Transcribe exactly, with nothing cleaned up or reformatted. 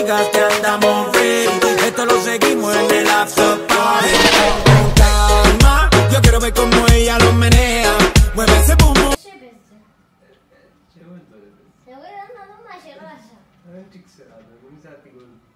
amigas que andamos ready. Esto lo seguimos en el after party. Con calma, yo quiero ver cómo ella lo menea. Mueve ese boom boom. 제발 너네. 내가 나도 마시러 왔어. 아, 찍스. 아, 너무 사티고.